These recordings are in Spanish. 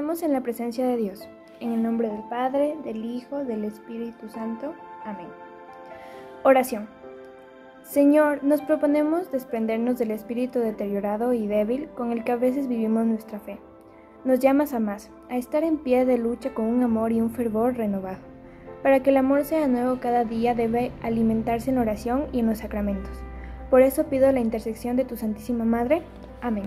Estamos en la presencia de Dios, en el nombre del Padre, del Hijo, del Espíritu Santo. Amén. Oración. Señor, nos proponemos desprendernos del espíritu deteriorado y débil con el que a veces vivimos nuestra fe. Nos llamas a más, a estar en pie de lucha con un amor y un fervor renovado. Para que el amor sea nuevo cada día debe alimentarse en oración y en los sacramentos. Por eso pido la intersección de tu Santísima Madre. Amén.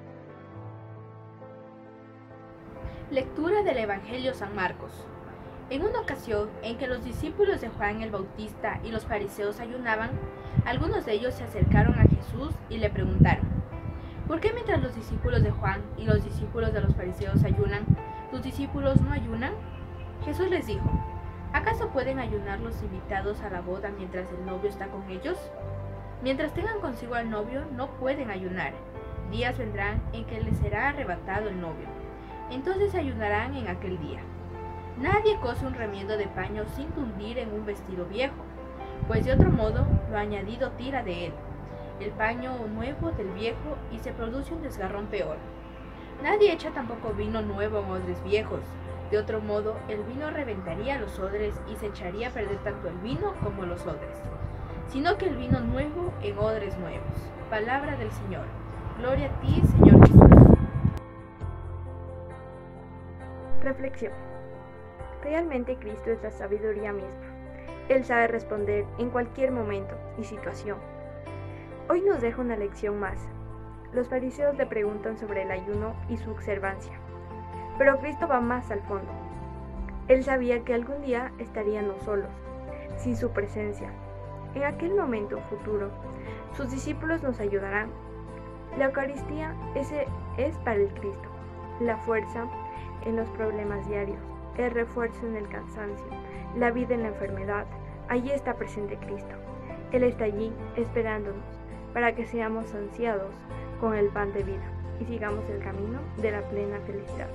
Lectura del Evangelio San Marcos. En una ocasión en que los discípulos de Juan el Bautista y los fariseos ayunaban, algunos de ellos se acercaron a Jesús y le preguntaron: ¿por qué mientras los discípulos de Juan y los discípulos de los fariseos ayunan, tus discípulos no ayunan? Jesús les dijo: ¿acaso pueden ayunar los invitados a la boda mientras el novio está con ellos? Mientras tengan consigo al novio, no pueden ayunar. Días vendrán en que les será arrebatado el novio. Entonces ayunarán en aquel día. Nadie cose un remiendo de paño sin tundir en un vestido viejo, pues de otro modo lo añadido tira de él, el paño nuevo del viejo, y se produce un desgarrón peor. Nadie echa tampoco vino nuevo en odres viejos, de otro modo el vino reventaría los odres y se echaría a perder tanto el vino como los odres, sino que el vino nuevo en odres nuevos. Palabra del Señor. Gloria a ti, Señor Jesús. Reflexión. Realmente Cristo es la sabiduría misma. Él sabe responder en cualquier momento y situación. Hoy nos deja una lección más. Los fariseos le preguntan sobre el ayuno y su observancia, pero Cristo va más al fondo. Él sabía que algún día estaríamos solos, sin su presencia. En aquel momento futuro, sus discípulos nos ayudarán. La Eucaristía es para el Cristo, la fuerza en los problemas diarios, el refuerzo en el cansancio, la vida en la enfermedad. Allí está presente Cristo. Él está allí esperándonos para que seamos saciados con el pan de vida y sigamos el camino de la plena felicidad.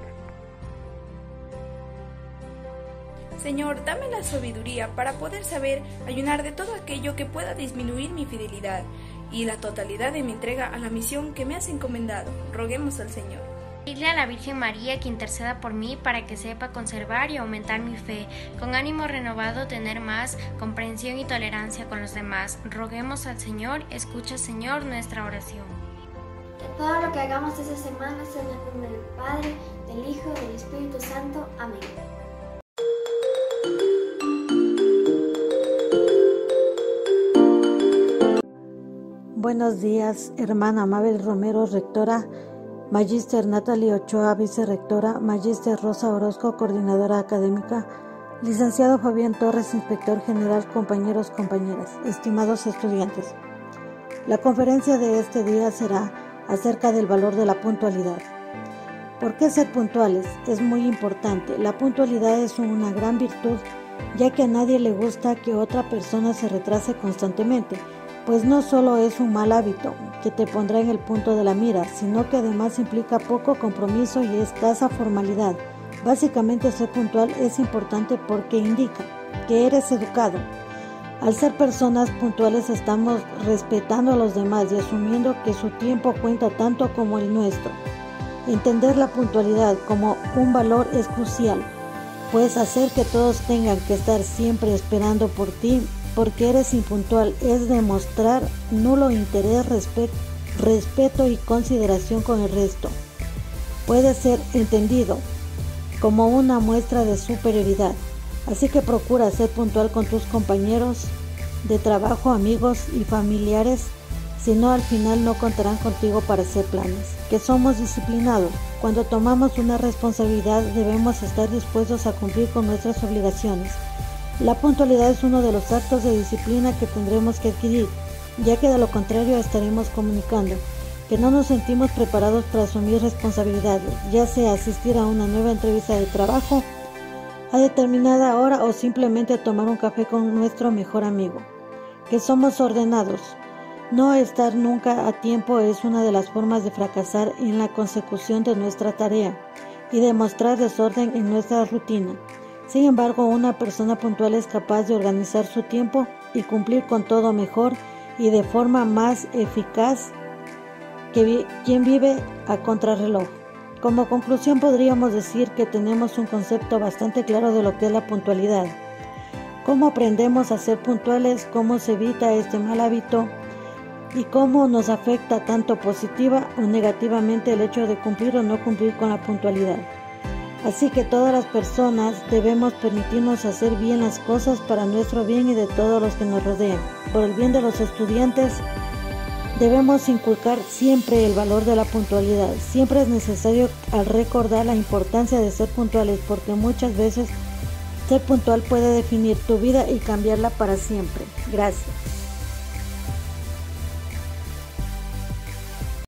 Señor, dame la sabiduría para poder saber ayunar de todo aquello que pueda disminuir mi fidelidad y la totalidad de mi entrega a la misión que me has encomendado. Roguemos al Señor. Pedirle a la Virgen María que interceda por mí para que sepa conservar y aumentar mi fe, con ánimo renovado tener más comprensión y tolerancia con los demás. Roguemos al Señor, escucha Señor nuestra oración. Que todo lo que hagamos esta semana sea en el nombre del Padre, del Hijo y del Espíritu Santo. Amén. Buenos días, hermana Mabel Romero, rectora, Magíster Natalie Ochoa, vicerrectora, Magíster Rosa Orozco, coordinadora académica, licenciado Fabián Torres, inspector general, compañeros, compañeras, estimados estudiantes. La conferencia de este día será acerca del valor de la puntualidad. ¿Por qué ser puntuales? Es muy importante. La puntualidad es una gran virtud, ya que a nadie le gusta que otra persona se retrase constantemente, pues no solo es un mal hábito que te pondrá en el punto de la mira, sino que además implica poco compromiso y escasa formalidad. Básicamente, ser puntual es importante porque indica que eres educado. Al ser personas puntuales estamos respetando a los demás y asumiendo que su tiempo cuenta tanto como el nuestro. Entender la puntualidad como un valor es crucial, pues hacer que todos tengan que estar siempre esperando por ti porque eres impuntual es demostrar nulo interés, respeto y consideración con el resto. Puede ser entendido como una muestra de superioridad, así que procura ser puntual con tus compañeros de trabajo, amigos y familiares, si no al final no contarán contigo para hacer planes. Que somos disciplinados. Cuando tomamos una responsabilidad debemos estar dispuestos a cumplir con nuestras obligaciones. La puntualidad es uno de los actos de disciplina que tendremos que adquirir, ya que de lo contrario estaremos comunicando que no nos sentimos preparados para asumir responsabilidades, ya sea asistir a una nueva entrevista de trabajo a determinada hora o simplemente tomar un café con nuestro mejor amigo. Que somos ordenados. No estar nunca a tiempo es una de las formas de fracasar en la consecución de nuestra tarea y demostrar desorden en nuestra rutina. Sin embargo, una persona puntual es capaz de organizar su tiempo y cumplir con todo mejor y de forma más eficaz que quien vive a contrarreloj. Como conclusión podríamos decir que tenemos un concepto bastante claro de lo que es la puntualidad. Cómo aprendemos a ser puntuales, cómo se evita este mal hábito y cómo nos afecta tanto positiva o negativamente el hecho de cumplir o no cumplir con la puntualidad. Así que todas las personas debemos permitirnos hacer bien las cosas para nuestro bien y de todos los que nos rodean. Por el bien de los estudiantes, debemos inculcar siempre el valor de la puntualidad. Siempre es necesario recordar la importancia de ser puntuales, porque muchas veces ser puntual puede definir tu vida y cambiarla para siempre. Gracias.